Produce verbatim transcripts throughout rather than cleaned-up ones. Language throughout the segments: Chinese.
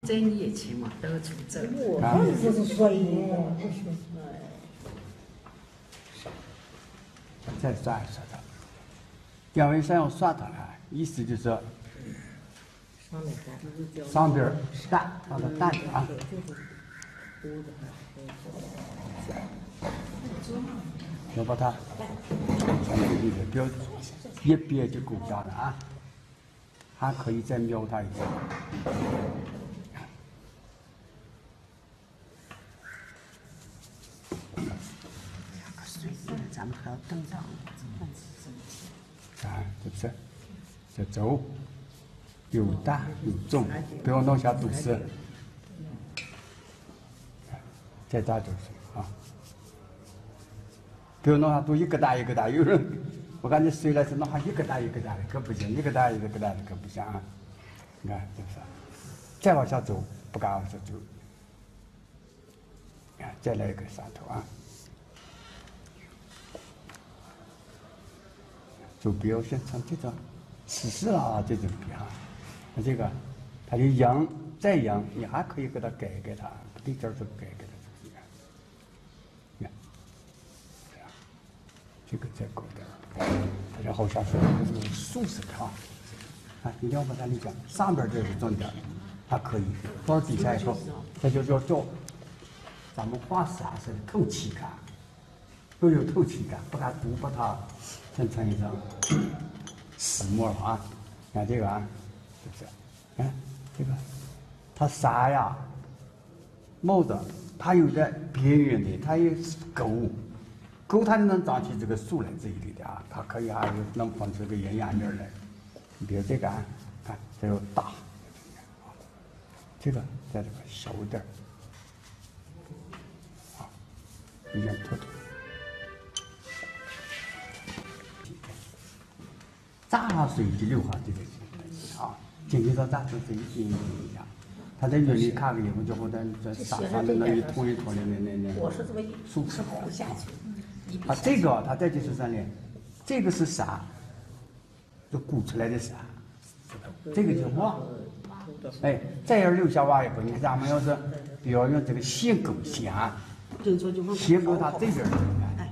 这年轻嘛，都出走。 我这是水呢，不是。 再刷一刷它。因为想要刷它啊，意思就是说上边淡，让它淡点啊。要把它全部里边标一边就够下了啊，还可以再瞄它一下。 咱们还要等上。 啊，是不是？这轴又大又重，不要弄下肚子。再大就是啊，不要弄下肚一个大一个大。有人我感觉睡了是弄下一个大一个大的，可不行，一个大一个大的可不行啊。你看是不是？再往下走，不敢往下走。啊，再来一个上头啊。就不要像像这种死死啦这种笔啊，那这个它就扬再扬，你还可以给它改改它，对角就改改它，你看，你看，这样，这个再高点，它这好像是这种竖式的啊，啊，一定要把它理解，上边这是重点，还可以，到底下以后，这就叫叫咱们画啥似的透气感，都有透气感，不敢读把它。先穿一张石墨了啊，看这个啊，是不是？看这个，它啥呀？帽子它有点边缘的，它有勾，勾它就能长起这个树来这一类的啊，它可以还有能放出个圆眼面来。你比如这个啊，看这有大，这个在这个小一点，啊，有点凸凸。炸下水滴溜下这个啊，进去到炸成水一点一下，他在原理看了以后，就和咱在沙上的那一坨一坨的那那那树枝不下去。啊，这个它这就是啥呢？这个是啥？就鼓出来的啥？这个叫瓦。哎，这样留下瓦以后，你看咱们要是比如用这个线钩线，线钩它这边儿，哎，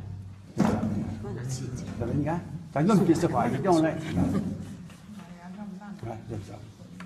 怎么你看？咱用笔是话一定要来，看是不是？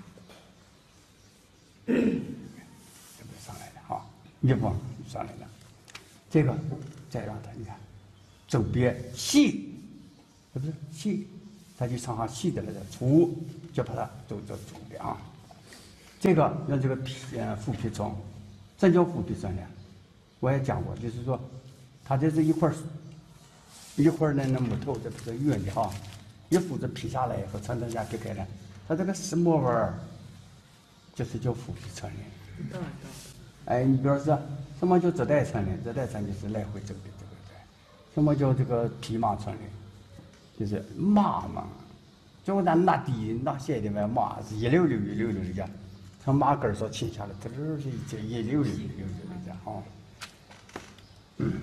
这不上来了哈，一方上来了，这个再让它你看，周边细，是不是细？它就常常细的那个粗，就把它走走周边啊。这个用这个皮呃腐皮虫，这叫腐皮虫呢。我也讲过，就是说，它这是一块。一会儿呢，那木头这不是圆的哈，一斧子劈下来以后，传到家劈开了，它这个石墨纹儿，就是叫腐皮层的。哎，你比如说，什么叫折带层呢？折带层就是来回走的这个带。什么叫这个皮麻层呢？就是麻嘛，就咱拿地拿些的嘛，麻是一溜溜一溜溜的家，从麻根上切下来，嘚儿是一一溜溜一溜溜的家哈。嗯。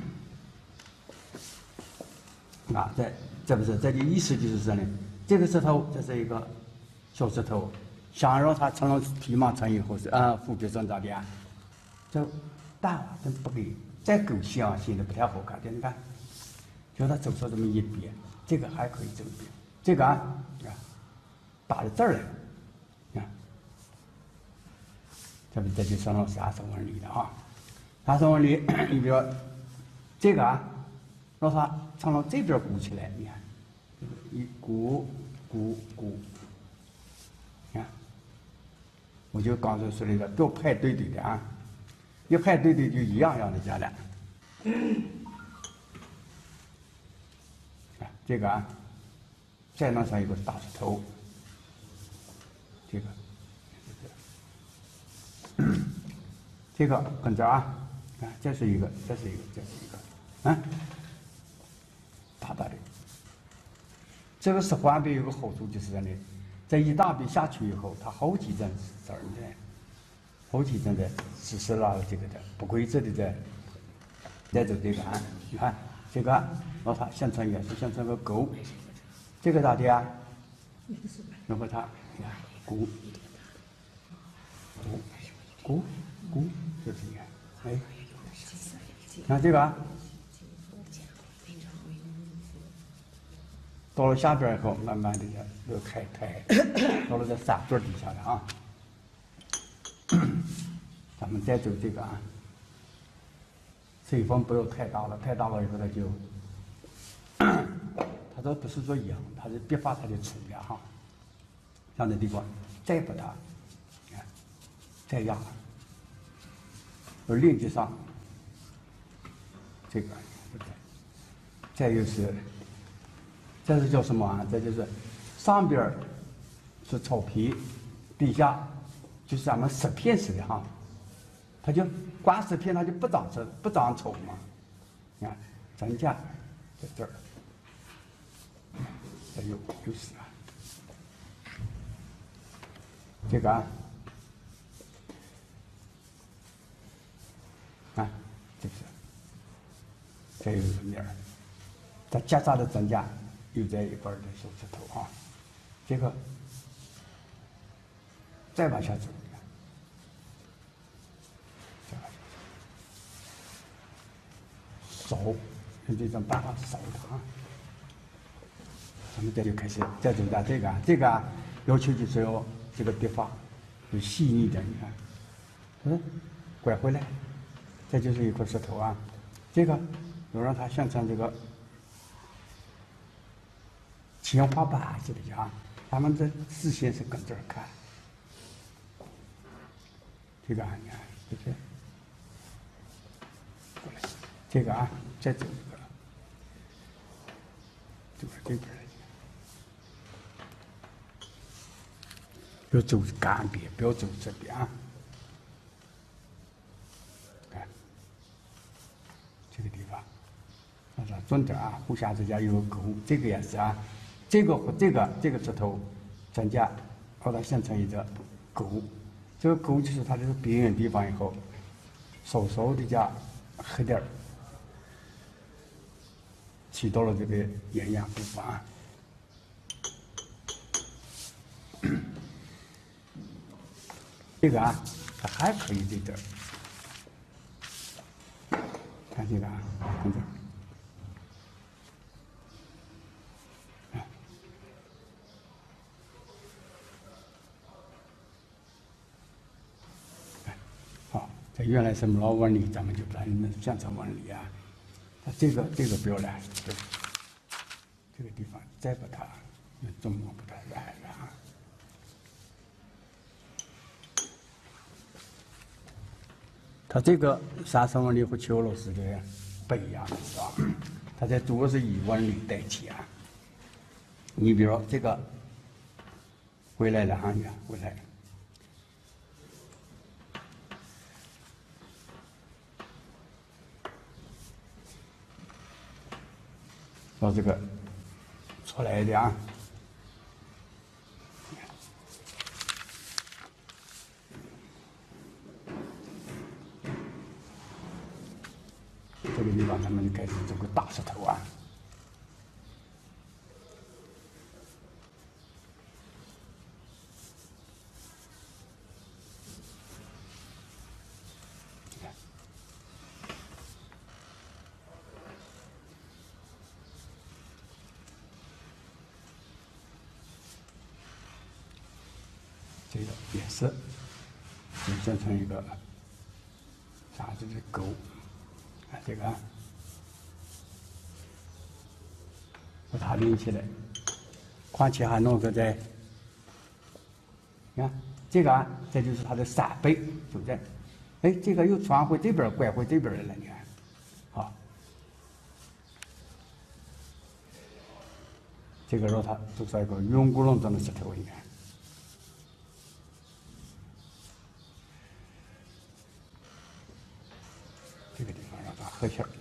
啊，这这不是这个意思就是说呢，这个石头这是一个小石头，想让它成了皮麻层以后是啊腐皮层咋的啊？这淡化真不给，再勾线啊显得不太好看的。你看，就它走出这么一边，这个还可以这么边，这个啊啊打到这儿来，啊，这不这就成了啥生纹理了啊？啥生纹理？你比如这个啊。让它从到这边鼓起来，你看，一鼓鼓鼓，你看，我就刚才说那个都排对对的啊，一排对对就一样样的下来。啊，这个啊，再弄上一个大石头，这个，这个跟着啊，啊，这是一个，这是一个，这是一个，啊。大大的，这个石环笔有个好处就是什么呢？这一大笔下去以后，它好几针字儿的，好几针的实施了这个的不规则的在，再走这个啊，你看这个，让它形成也是形成个勾，这个咋的啊？然后它你看鼓鼓鼓鼓就是你看，哎，看这个啊，到了下边以后，慢慢的就又开开，到了这三座底下了啊。咱们再走这个啊，吹风不要太大了，太大了以后它就，它这不是说痒，它是别发它就出来哈。像这地方再把它，你看，再压，而另一上，这个，对不对？再就是，这是叫什么啊？这就是上边是草皮，底下就是咱们石片似的哈。它就刮石片，它就不长成不长草嘛。你看，咱家在这儿，这有有石啊。这个啊，啊，这个是，这有个面儿，它夹杂的咱家有这一半的手指头啊。这个再往下走。扫，用这种办法扫它。咱们这就开始再走到这个啊，这个啊，要求就是要这个笔法有细腻一点，你看，嗯，拐回来，这就是一块石头啊，这个要让它像像这个天花板似的啊，咱们这视线是跟这儿看，这个啊，你看，对不对？过来。这个啊，再走一个，走到这边来，要走干边，不要走这边啊。看这个地方，那是重点啊，互相之间有个沟，这个也是啊，这个和这个这个指头，咱家把它形成一个沟，这个沟就是它这个边缘地方以后，稍稍的加黑点儿。起到了这个延压部分啊，这个啊，它还可以这点儿，看这个啊，看这儿，好，这原来是老纹理，咱们就把你们现成纹理啊。这个这个不要来，这个这个地方再把它用中国把它来了啊。它这个三层纹理和邱老师的不一样，是吧？它这主要是以纹理代替啊。你比如说这个回来了啊，你看回来。到这个出来的啊，这个地方咱们就开始走个大石头啊，这个也是就形成一个啥子的沟，啊，这个把它拎起来，况且还弄个在，你看这个啊，这就是它的扇背，就在，哎，这个又传回这边，拐回这边来了，你看，好，这个让它做出一个圆咕隆咚的石头，你看。这个地方让它合起来，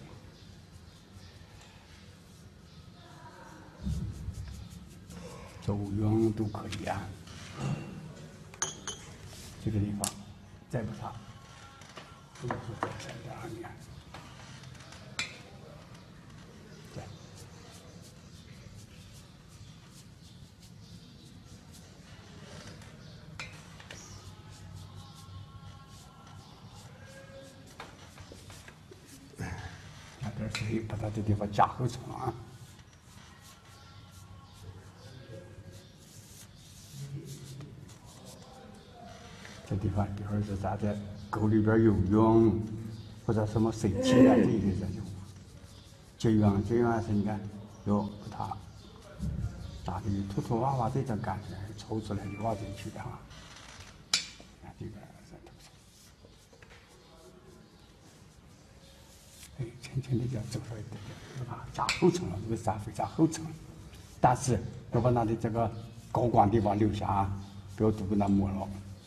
走圆都可以啊。这个地方再不它，都是在山上，你看，对， 可以把它这地方加厚层啊。这地方，比如说咱在沟里边游泳，或者什么水器啊这一类的就结缘，结缘是你看要把它打的凸凸洼洼这种感觉抽出来就往进去的哈。看这个在头上，哎，轻轻的就走出来一点点，是吧？加厚层了，这个沙非加厚层，但是要把它的这个高光地方留下啊，不要都给它抹了。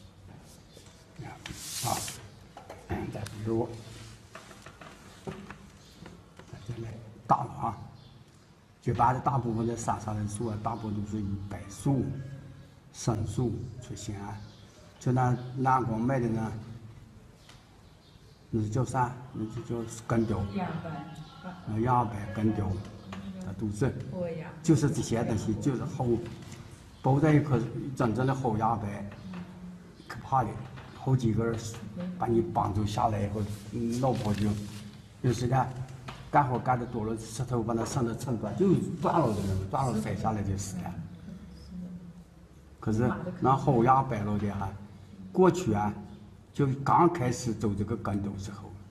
啊，再比如，再来大了啊，一般的大部分的山上的树啊，大部分都是以柏树、杉树出现。就那南光卖的呢，那是叫啥？那就叫根雕。 压板。 那压板、根雕，它都是，就是这些东西，就是好包在一块真正的好压板，可怕的。好几个人把你绑住下来以后，脑婆就有时间干活干的多了，石头把它上的寸断，就断了的人，断了摔下来就死了。可是那好压白了的哈，过去啊，就刚开始走这个跟斗时候，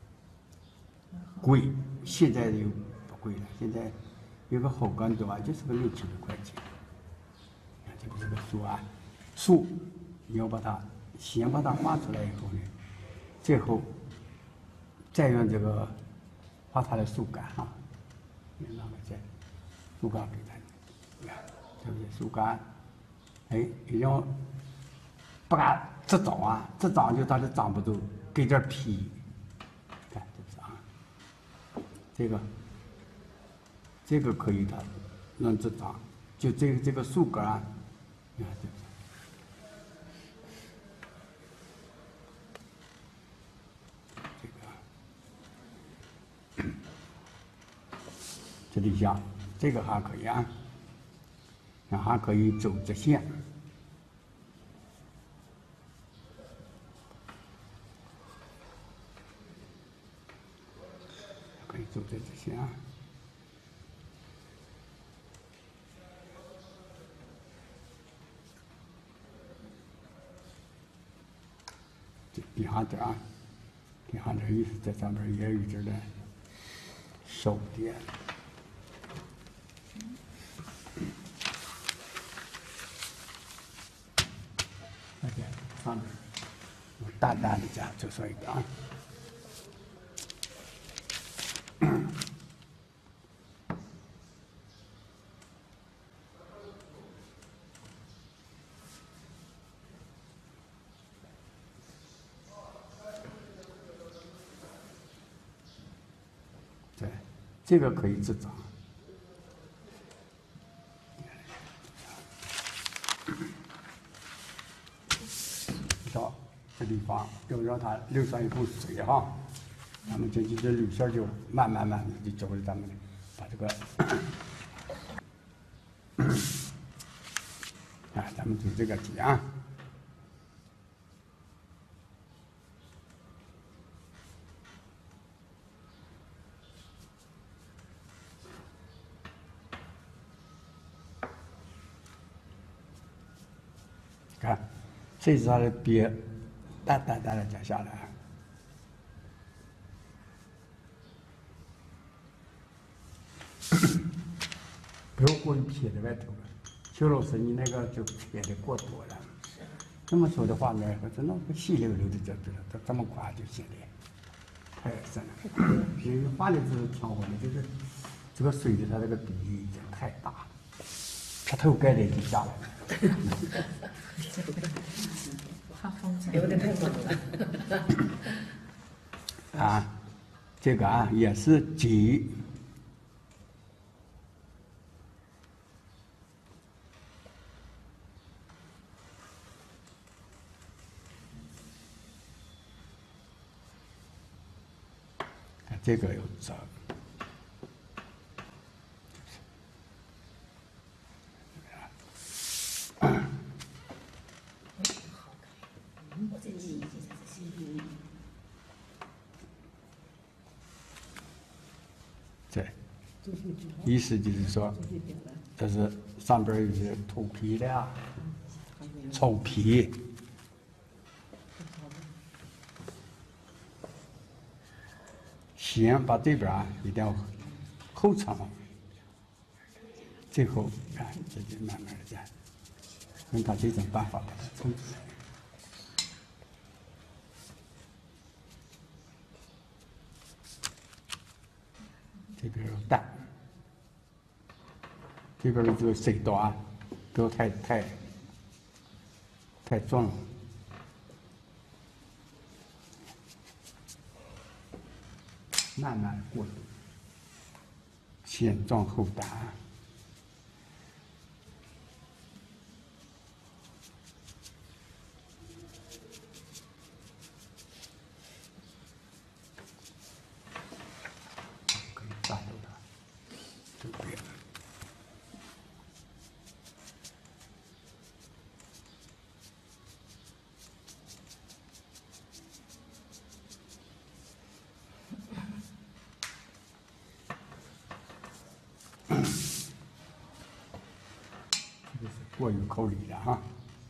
贵，现在就不贵了。现在有个好跟斗啊，就是个六七十块钱。看这个这个树啊，树你要把它。先把它画出来以后呢，最后再用这个画它的树干啊，你拿个这树干给它，你看这不是树干？哎，一定要不敢这长啊，这长就它就长不住，给点皮，看这是啊，这个这个可以它能这长，就这个这个树干啊，你看这。这里下，这个还可以啊，还可以走直线，可以走这直线啊。这底下点啊，底下点意思在上面也有这的手点。上面淡淡的这样就说一个啊，对，这个可以制造。到这地方要让它流上一股水哈，咱们这这这绿线就慢慢慢的就走着咱们把这个，啊，咱们就这个题啊。看，这是它的别，淡淡淡的讲下来，不要过于撇在外头了。邱老师，你那个就撇的过多了。这么说的话呢，我真的不细溜溜的就知道，这这么夸就显得太深了。因为画的是挺好的，就是这个水的它这个比例已经太大了，劈头盖脸就下来了。 流的太猛了。 啊，这个啊也是急。这个有折。 意思就是说，这是上边有些头皮的啊，草皮。先把这边啊一定要厚层，最后啊这就慢慢的这样，用他这种办法把它冲出来。这边有蛋，这边的这个水稻啊，不要太太太重了。慢慢过渡，先壮后大。可以抓住它，就对了。这是过于口里的哈，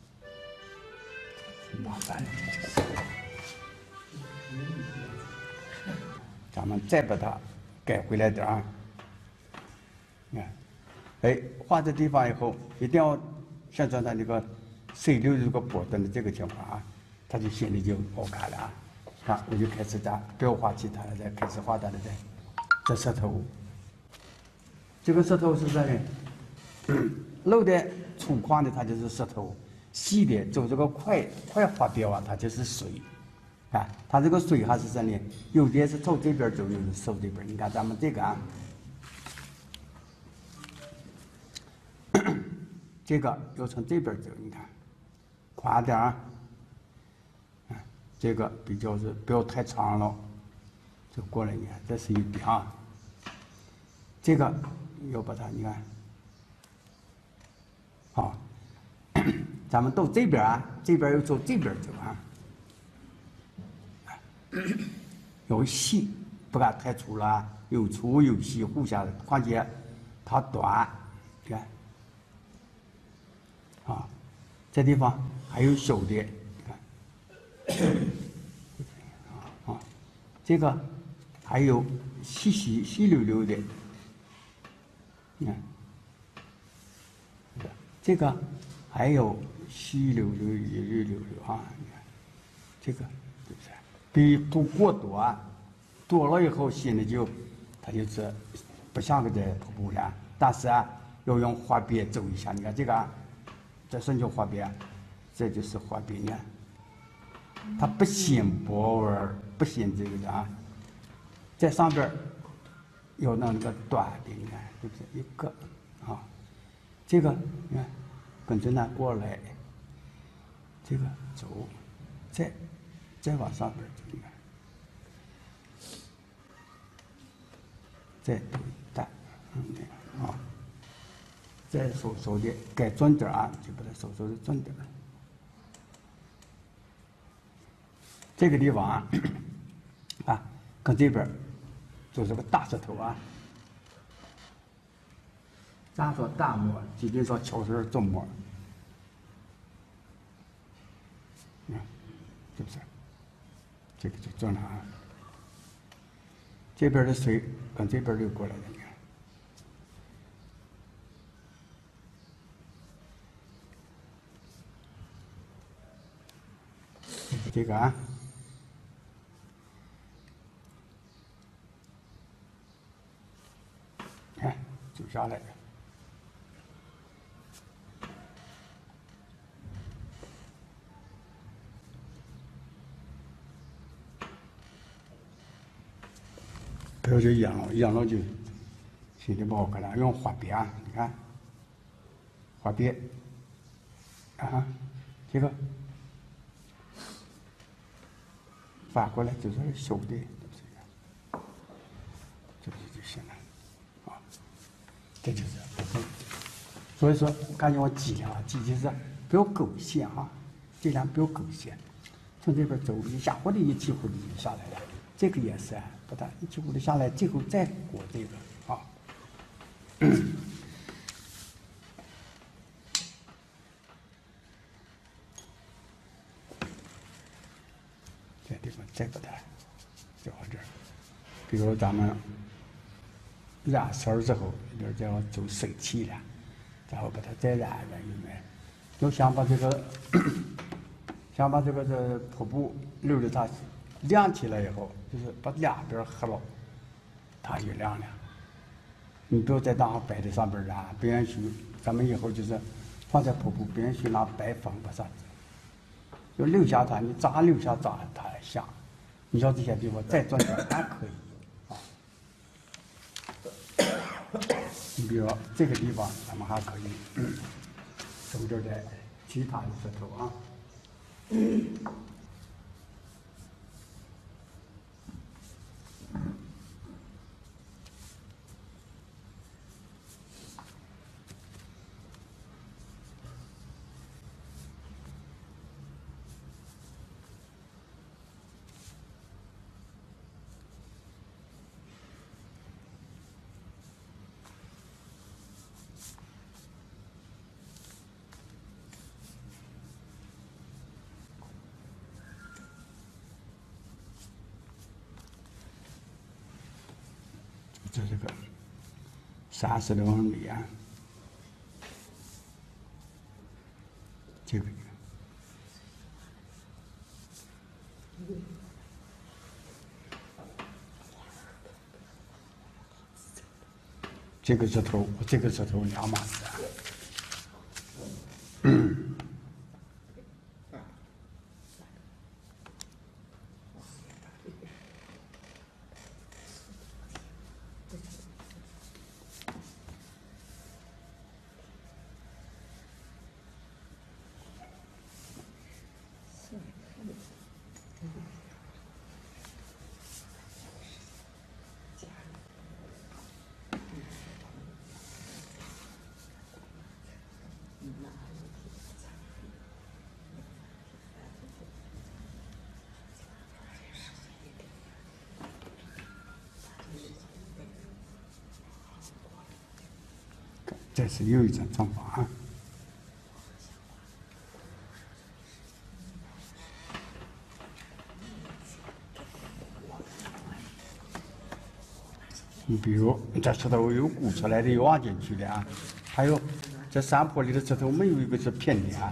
麻烦。咱们再把它改回来点啊。你看，哎，画这地方以后，一定要宣传它这个水流这个波动的这个情况啊，它就心里就好看了啊。看，我就开始咱不要画其他的，再开始画它的这这舌头。这个舌头是啥呢？露的粗犷的，它就是舌头；细的走这个快快滑标啊，它就是水。啊，它这个水还是啥呢？有的是从这边走，有的是从这边。你看咱们这个啊，这个要从这边走，你看，快点啊！啊，这个比较是不要太长了，就过来。你看，这是一边啊，这个要把它，你看。好，咱们到这边啊，这边又走这边走啊，要细，不敢太粗了，有粗有细，互相的，况且它短，你看，啊，这地方还有小的，你看，啊，这个还有细细细溜溜的，你看。这个还有细溜溜、一溜溜溜啊！你看，这个是不是？比不过多啊，多了以后心里就，它就是不像个这瀑布了。但是啊，要用花边走一下。你看这个啊，这什么叫花边？这就是花边呢。它不显波纹，不显这个啊，在上边要弄那个短的，你看是不是一个啊？这个你看，跟着那过来，这个走，再再往上边走，你看，再读蛋，嗯，那个啊，再收收的该准点啊，就把它收收的准点。这个地方啊，啊，跟这边就是个大舌头啊。咱说大沫，今天说巧舌重沫，你看，是不是？这个就正常啊。这边的水跟这边流过来的，你看，这个啊，看走下来了。不要就养了，养了就心里不好看了。用花边啊，你看，花边啊，这个反过来就是小的，这不就行了啊？这就是，所以说，感觉我尽量啊，尽就是不要勾线啊，尽量不要勾线，从这边走一下，或者一起或者就下来了。这个也是啊，把它一起呼的下来，最后再过这个啊， 这地方再不带，就往这儿。比如咱们染色儿之后，就叫就生气了，然后把它再染染一遍。就想把这个，想把这个这瀑布溜着它亮起来以后，就是把两边合了，它就亮了。你不要在那摆在上边染，不允许。咱们以后就是放在瀑布，不允许拿白粉把它，就留下它，你咋留下咋它香。你要这些地方再做点还可以啊。你比如说这个地方，咱们还可以从这儿再其他的石头啊。这这个三十多米啊，这个这个石头，这个石头两码子啊。嗯。这是又一种方法啊。你比如这石头有鼓出来的，有挖进去的啊，还有这山坡里的石头没有一个是平的啊。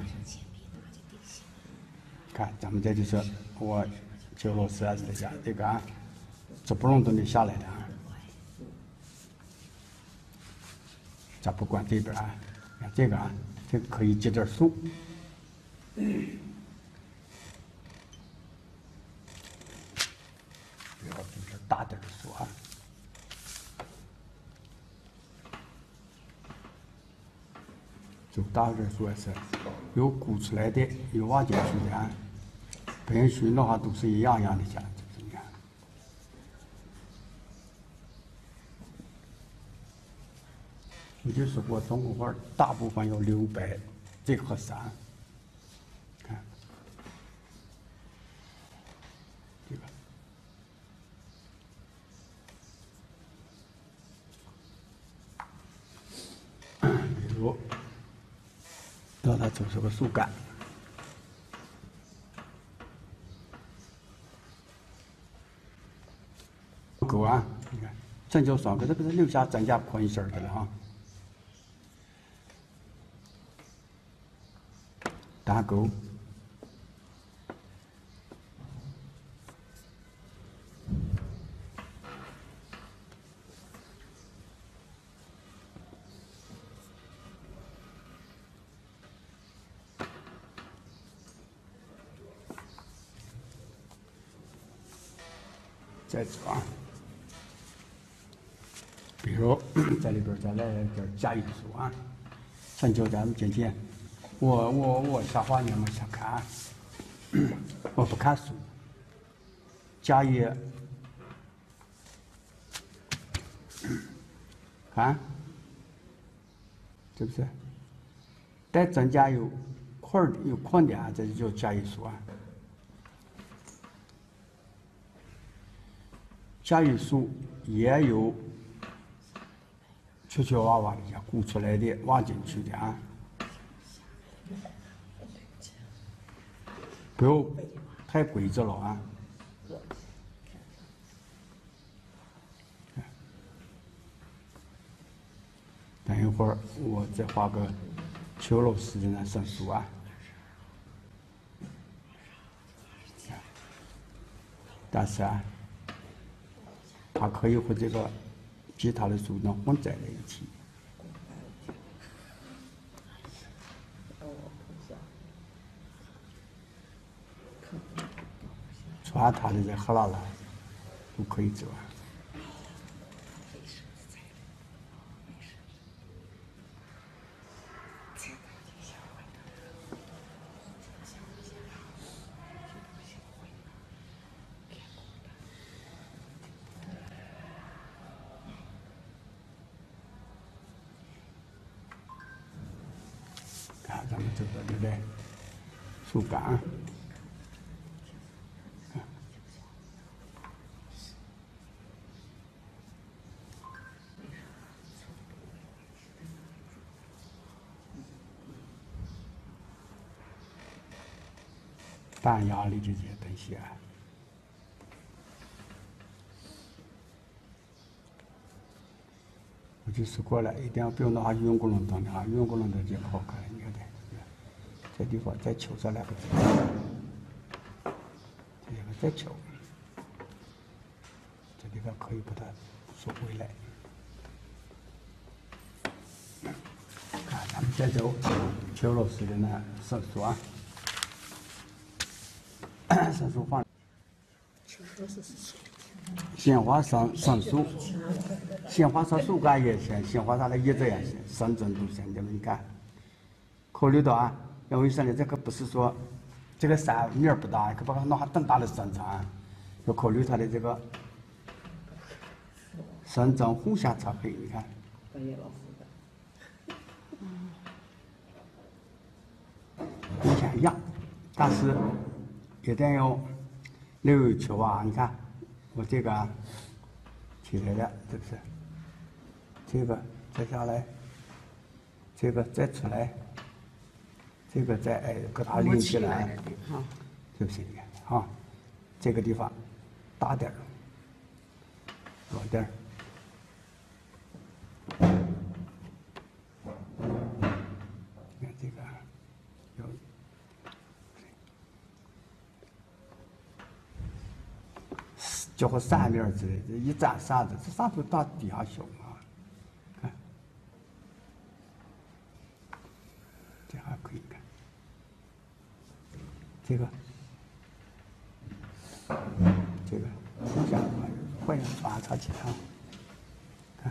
看，咱们这就是我九老师啊，这下这个啊，这不容都能下来的啊。咱不管这边啊，看这个啊，这个可以结点树。不要就是大点的树啊。就大点树是有鼓出来的，有挖进去的啊，不允许那哈都是一样样的家，就是你看。也就是我中国画大部分要留白，这和山，看，这个，比如，到它就是个树干，狗啊，你看，真就双，可是不是留下增加宽身的了哈。打勾，再做啊。比如在里边再来点加艺术啊，成就咱们今天。我我我瞎话你们瞎看，我不看书。家业，看，是不是？带增加有块儿有宽点，这就叫加艺术啊。加艺术也有球球娃娃的家鼓出来的，挖进去的啊。不要太规则了啊。等一会儿我再画个秋楼式的那圣书啊。但是啊，它可以和这个其他的书能混在了一起。穿它的这黑拉拉都可以走啊。看咱们这个对不对？树干。半压力的这些东西啊，我就是过来一定要不要拿圆咕隆咚的啊，圆咕隆的就好看，你看看，这地方再求上来个字，这地方再求，这地方可以把它收回来。看咱们这周邱老师的那手术啊。手术画，鲜花上上树，鲜花上树干也行，鲜花上的叶子也行，深圳都行，你们看。考虑到啊，因为啥呢？这个不是说这个山面儿不大，可把它弄下更大的生长，要考虑它的这个生长互相插配，你看。互相样，但是。一定要留有球啊！你看，我这个啊起来了，是不是？这个再下来，这个再出来，这个再哎给它拎起来，就行了啊。这个地方大点儿，弱点儿。你看这个有。叫个扇面之类的，一粘扇子，这上头大底下小嘛，看，这还可以看，这个，这个互相互相穿插起来，看，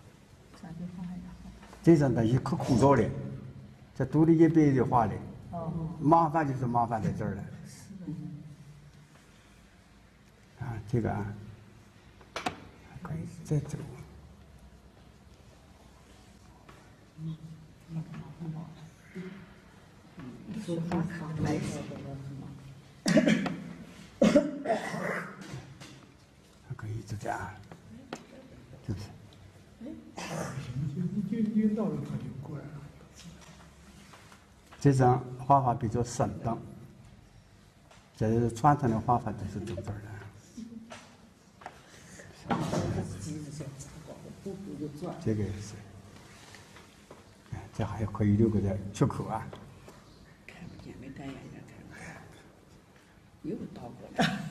这种东西可枯燥了，这读了一辈子话了，麻烦就是麻烦在这儿了。啊，这个啊，还可以再走。 说话上来还可以就这样，是不是？ 你你你到了他就过来了。 这种画法比较生动，这是传统的画法都是走这儿的。这个也是，哎，这还可以留个这缺口啊。 看不见，没戴眼镜看不见，又倒过来。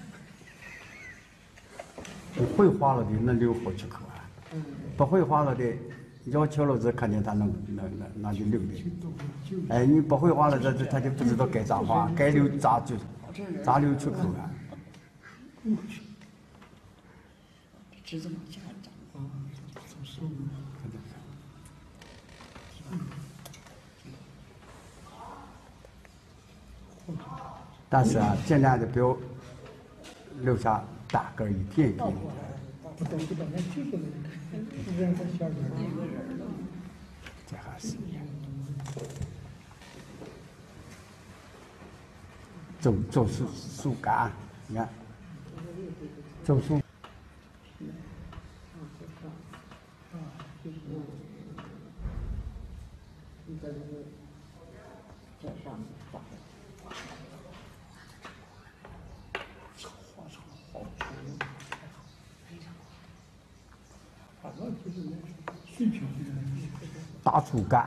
不会画了的能留好缺口啊，不会画了的，要求了这肯定他能能能那就留的。哎，你不会画了这这他就不知道该咋画，该留咋就咋留缺口啊。 指子往下长。 但是啊，尽量的不要留下大根一片一片的。 不懂不懂，那就是人在下边。 这还是走走树树干，你看，走树。 大粗干，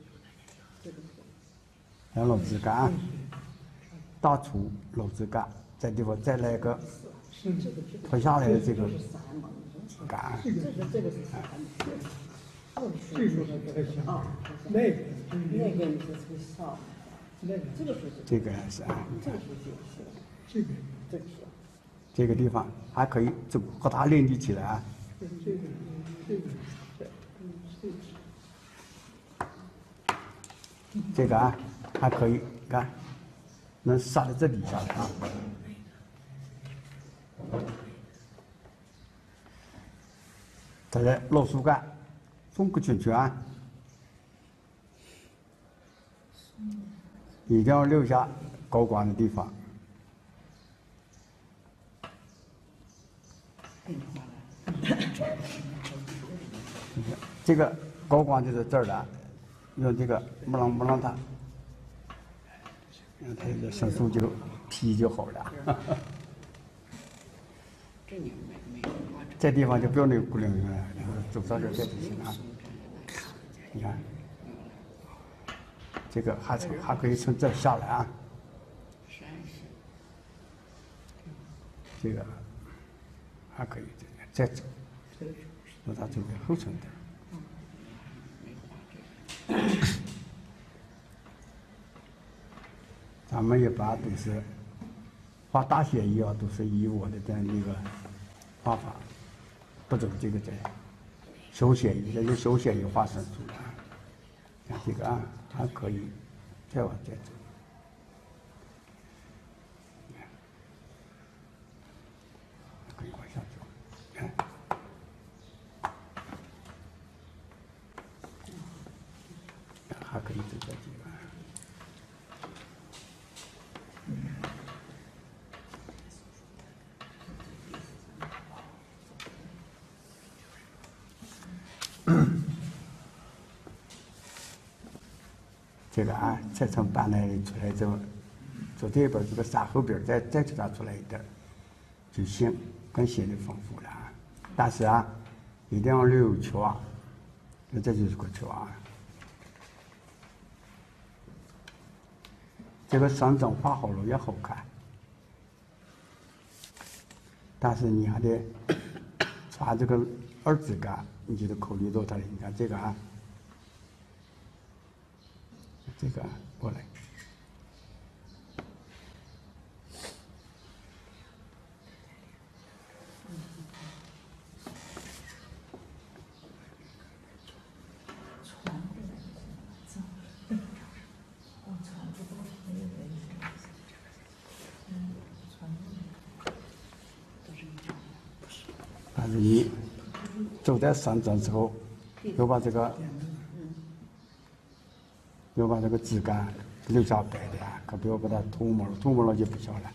两篓子干，大粗篓子干，这地方再来一个脱下来的这个干， 这个这个是啥？ 这个是太像啊， 那个那个你是这个少， 那个这个是这个是啊，你看这个是就是这个这个是。 这个地方还可以就和它连接起来啊。 这个这个这这这个啊还可以，看能撒在这底下的啊。再来老树干，中个圈圈啊，一定要留下高光的地方。这个高光就在这儿了，用这个不让不让它，让它这生出就皮就好了。 这你没没有花这地方就不用那个骨灵了，走到这儿就行了。你看，这个还从还可以从这儿下来啊。 山是这个还可以再走，走到这边后层点。咱们一般都是画大写意啊，都是以我的这样一个画法，不走这个这手写意，这就手写意画生出来。像这个啊，还可以再往这走。可以往下走，看，还可以走这几个。这个啊，再从板那里出来之后，走这边这个山后边再再从它出来一点，就显更显得丰富了。但是啊，一定要留有球啊，那这就是个球啊。这个山整画好了也好看，但是你还得抓这个二指杆，你就得考虑到它的。你看这个啊。这个过来，但是你走在山上之后，要把这个。要把这个枝干留下白的，可不要把它涂抹了，涂抹了就不小了。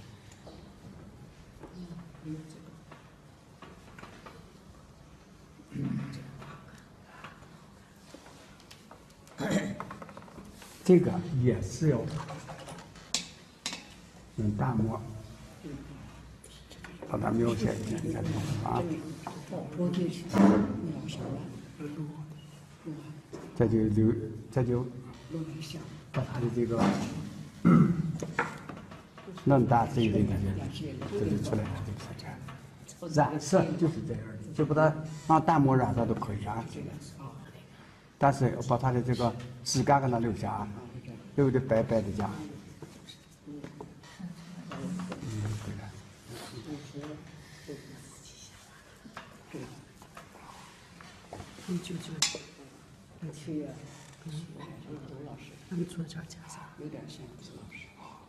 这个也是要用大墨把它描写一下，你看这个啊， 我就是描啥了？ 这就留，这就。把它的这个嫩大这一类的，这就出来了，这个染色就是这样的，就把它让淡墨染色都可以啊。但是要把它的这个枝干给它留下啊，留的白白的家。嗯，对的。 你舅舅， 你去呀？周老师， 你左脚加上， 有点像周老师。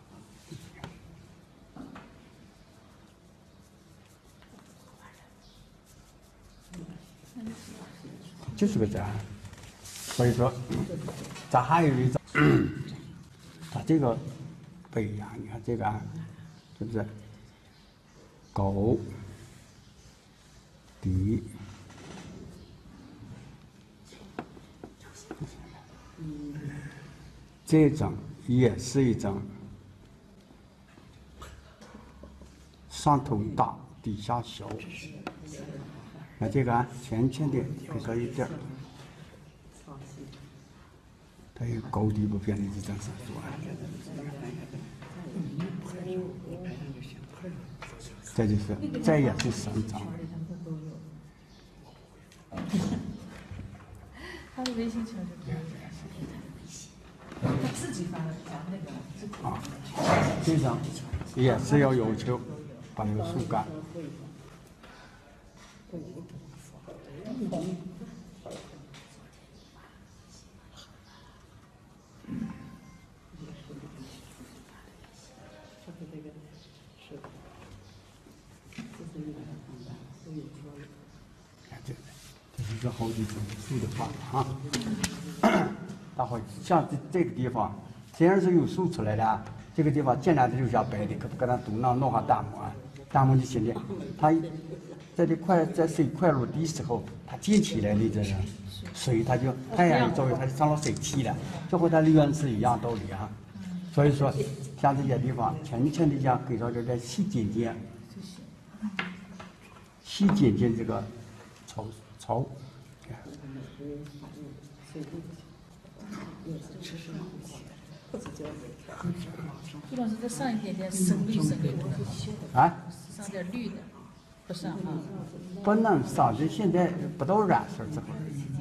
就是个这，所以说，咱还有一种，它这个不一样。你看这个啊，是不是高低？这种也是一种上头大底下小， 看这个啊，浅浅的，可以说一点儿，它有高低不变的这张上说啊，这就是这也是生长。 他的微信群是可以的，他自己发的发那个。 啊，这张也是要要求把那个树干。看这，这是一个好几种树的画啊。大伙像这这个地方，虽然是有树出来的，这个地方见来的就像白的，可不给它堵上弄上大木啊，大木就行了。它在这块在水快落地时候，它溅起来的这个水，它就太阳一照，它就成了水汽了，就和它流源是一样道理啊。所以说，像这些地方，浅浅的像给到这在细尖尖，细尖尖这个草草。 朱老师再上一点点深绿深绿的， 啊， 上点绿的，不上啊。 不能上，这现在不到染色之后。